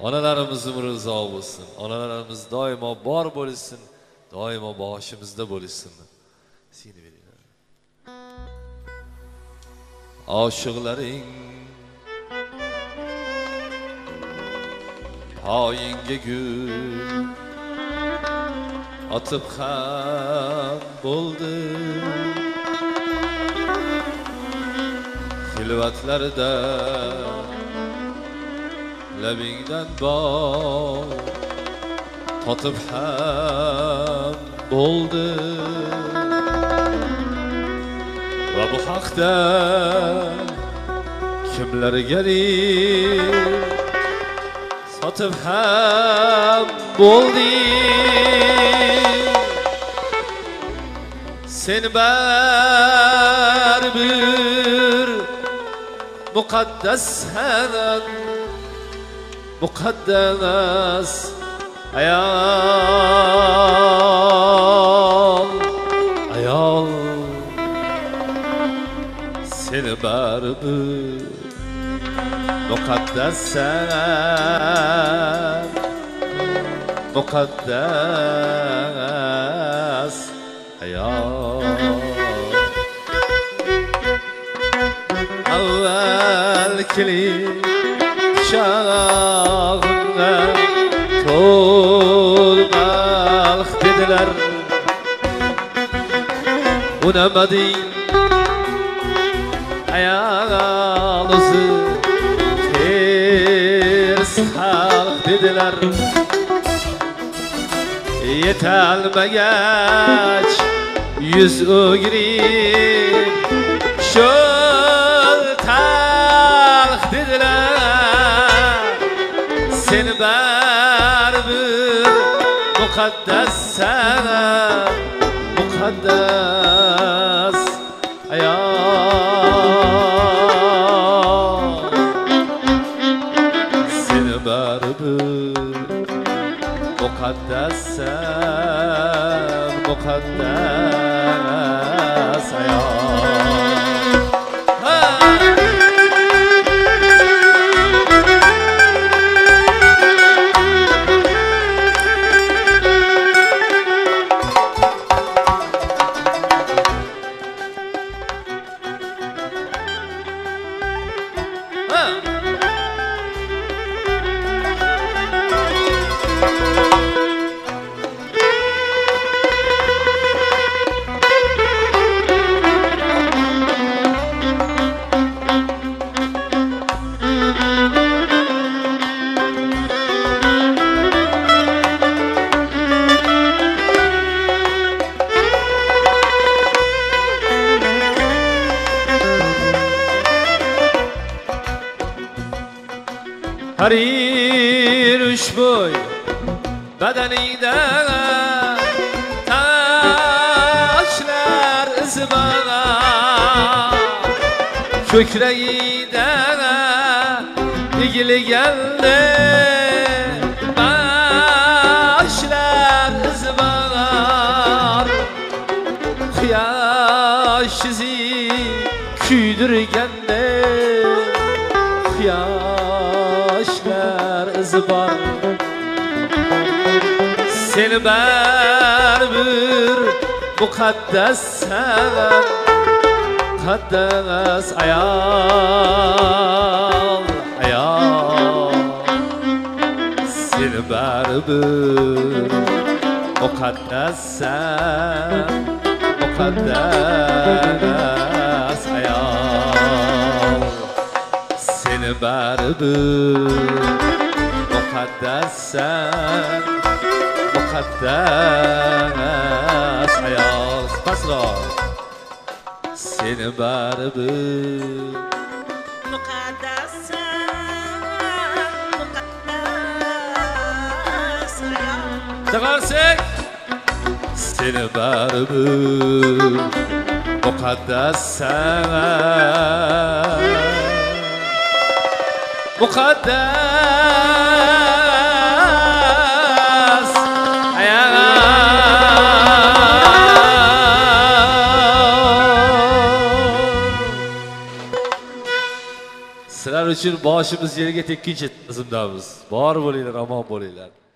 Onalarimiz umri olsun. Onalarimiz doimo bor bo'lsin, doimo boshimizda bo'lsin. Seni beringlar. Oshiqlaring poyinga gul otib ham bo'ldi. Xilvatlarda labingdan bol totib ham bo'ldi. Va bu haqda kimlarga sotib ham bo'ldi. Sen baribir muqaddassan, muqaddas ayol, sen baribir muqaddassan, muqaddas ayol. Avval kelib quchog'imga to'lg'alq dedilar, unamading ayol o'zi ters xalq dedilar. Yetolmagach yuz o'girib sho'l talq dedilar. Sen baribir muqaddassan, muqaddas ayol. Sen baribir muqaddassan, muqaddas ayol. Harir ushbo'y badaningda tashlar izi bor, ko'kragingda egilganda tashlar izi bor. Quyosh izi kuydirganda quyoshlar izi bor. Sen baribir muqaddassan, muqaddas ayol, ayol. Sen baribir muqaddassan, muqaddas ayol. Sen baribir muqaddassan, muqaddas ayol. Pasroq. Sen baribir muqaddassan, muqaddas ayol. Taqarsak. Sen baribir muqaddassan, muqaddas ayol. Sizlar uchun boshimiz yerga tekkincha tizimdamiz. Bor bo'linglar, omon bo'linglar.